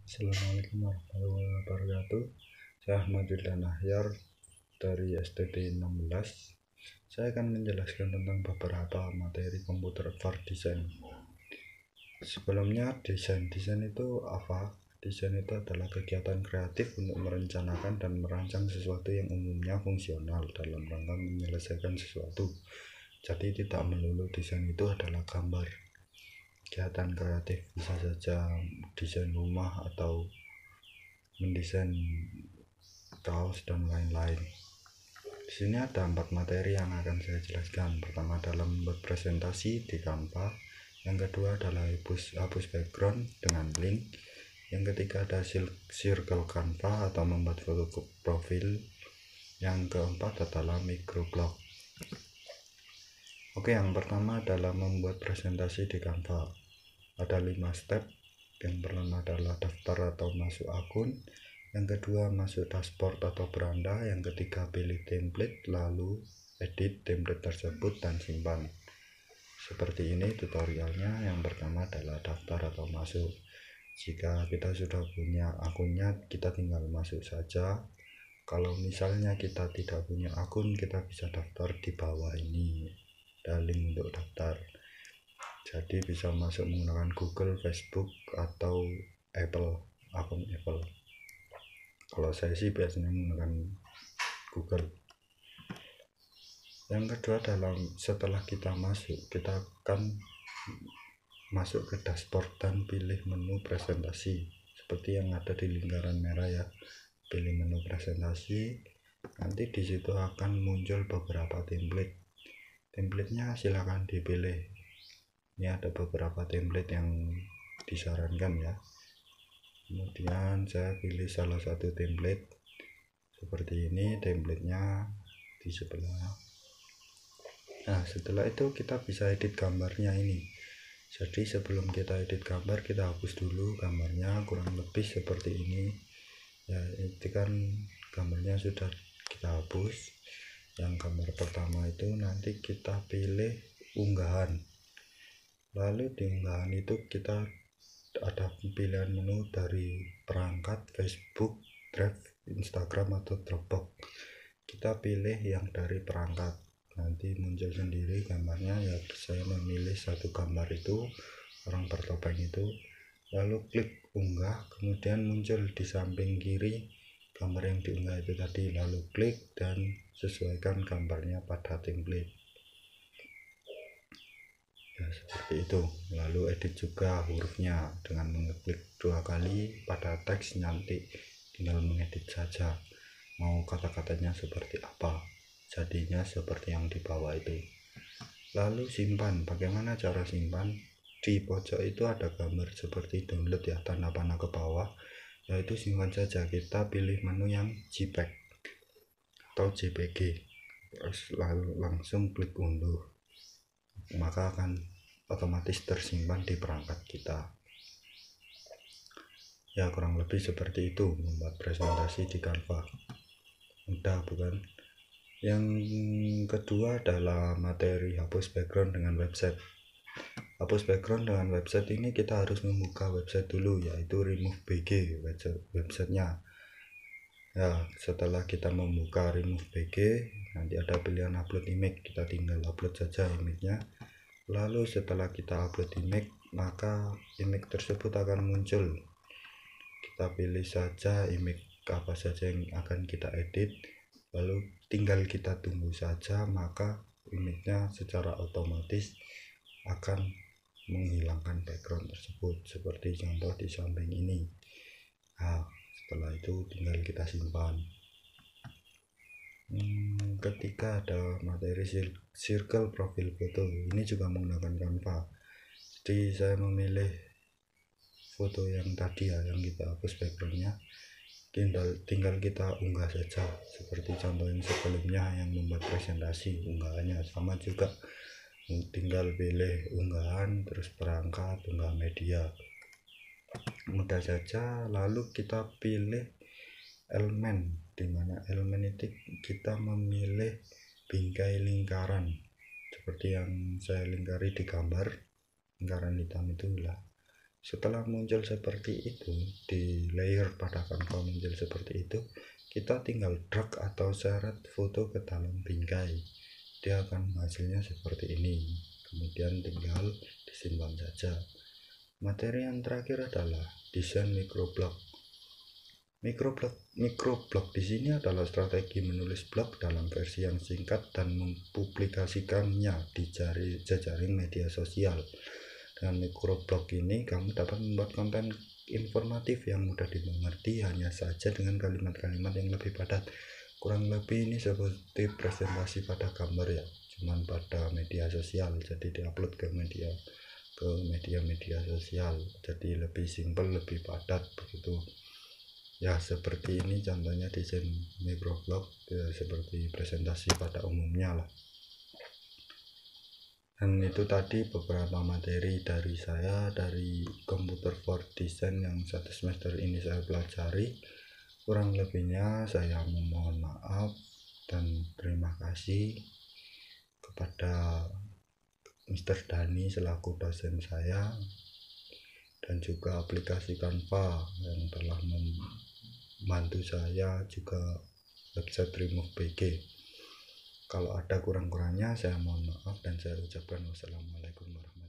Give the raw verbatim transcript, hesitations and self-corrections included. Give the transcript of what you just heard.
Assalamualaikum warahmatullahi wabarakatuh. Saya Ahmad Wildan Ahyar dari S T T enam belas. Saya akan menjelaskan tentang beberapa materi komputer for design. Sebelumnya, desain desain itu apa? Desain itu adalah kegiatan kreatif untuk merencanakan dan merancang sesuatu yang umumnya fungsional dalam rangka menyelesaikan sesuatu. Jadi tidak melulu desain itu adalah gambar. Kegiatan kreatif bisa saja desain rumah atau mendesain kaos dan lain-lain. Di sini ada empat materi yang akan saya jelaskan. Pertama adalah membuat presentasi di Canva. Yang kedua adalah hapus, hapus background dengan link. Yang ketiga ada circle Canva atau membuat foto profil. Yang keempat adalah microblog. Oke, yang pertama adalah membuat presentasi di Canva. Ada lima step. Yang pertama adalah daftar atau masuk akun. Yang kedua masuk dashboard atau beranda. Yang ketiga pilih template, lalu edit template tersebut dan simpan. Seperti ini tutorialnya. Yang pertama adalah daftar atau masuk. Jika kita sudah punya akunnya, kita tinggal masuk saja. Kalau misalnya kita tidak punya akun, kita bisa daftar di bawah ini. Ada link untuk daftar. Jadi bisa masuk menggunakan Google, Facebook, atau Apple, akun Apple. Kalau saya sih biasanya menggunakan Google. Yang kedua adalah setelah kita masuk, kita akan masuk ke dashboard dan pilih menu presentasi seperti yang ada di lingkaran merah ya. Pilih menu presentasi, nanti di situ akan muncul beberapa template. Templatenya silakan dipilih. Ini ada beberapa template yang disarankan ya. Kemudian saya pilih salah satu template seperti ini, templatenya di sebelah. Nah, setelah itu kita bisa edit gambarnya ini. Jadi sebelum kita edit gambar, kita hapus dulu gambarnya, kurang lebih seperti ini ya. Itu kan gambarnya sudah kita hapus. Yang gambar pertama itu nanti kita pilih unggahan, lalu di unggahan itu kita ada pilihan menu dari perangkat Facebook, Drive, Instagram, atau Dropbox. Kita pilih yang dari perangkat, nanti muncul sendiri gambarnya ya. Saya memilih satu gambar itu, orang bertopeng itu, lalu klik unggah, kemudian muncul di samping kiri gambar yang diunggah itu tadi, lalu klik dan sesuaikan gambarnya pada template ya, seperti itu. Lalu edit juga hurufnya dengan mengeklik dua kali pada teks, nanti tinggal mengedit saja mau kata-katanya seperti apa, jadinya seperti yang di bawah itu. Lalu simpan. Bagaimana cara simpan? Di pojok itu ada gambar seperti download ya, tanda panah ke bawah, yaitu simpan saja. Kita pilih menu yang JPEG atau J P G, terus lalu langsung klik unduh, maka akan otomatis tersimpan di perangkat kita ya. Kurang lebih seperti itu membuat presentasi di Canva. Mudah bukan? Yang kedua adalah materi hapus background dengan website. Hapus background dengan website ini kita harus membuka website dulu, yaitu remove B G websitenya ya. Setelah kita membuka remove B G, nanti ada pilihan upload image, kita tinggal upload saja image-nya. Lalu setelah kita upload image, maka image tersebut akan muncul. Kita pilih saja image apa saja yang akan kita edit, lalu tinggal kita tunggu saja, maka image-nya secara otomatis akan menghilangkan background tersebut seperti contoh di samping ini. Nah, setelah itu tinggal kita simpan. Hmm, ketiga ada materi circle profil foto. Ini juga menggunakan Canva. Jadi saya memilih foto yang tadi ya, yang kita hapus backgroundnya, tinggal tinggal kita unggah saja seperti contoh yang sebelumnya yang membuat presentasi. Unggahannya sama juga, tinggal pilih unggahan, terus perangkat, unggah media, mudah saja. Lalu kita pilih elemen, dimana elemen itu kita memilih bingkai lingkaran seperti yang saya lingkari di gambar, lingkaran hitam itulah. Setelah muncul seperti itu, di layer pada Canva muncul seperti itu, kita tinggal drag atau seret foto ke dalam bingkai, dia akan hasilnya seperti ini. Kemudian tinggal disimpan saja. Materi yang terakhir adalah desain microblog. Microblog microblog di sini adalah strategi menulis blog dalam versi yang singkat dan mempublikasikannya di jari, jejaring media sosial. Dengan microblog ini kamu dapat membuat konten informatif yang mudah dimengerti, hanya saja dengan kalimat-kalimat yang lebih padat. Kurang lebih ini seperti presentasi pada gambar ya, cuman pada media sosial, jadi diupload ke media ke media-media sosial, jadi lebih simpel, lebih padat begitu ya. Seperti ini contohnya desain microblog ya, seperti presentasi pada umumnya lah. Dan itu tadi beberapa materi dari saya dari Computer for Design yang satu semester ini saya pelajari. Kurang lebihnya saya memohon maaf dan terima kasih kepada mister Dani selaku dosen saya, dan juga aplikasi Canva yang telah membantu saya, juga website Remove B G. Kalau ada kurang-kurangnya saya mohon maaf dan saya ucapkan wassalamualaikum warahmatullahi wabarakatuh.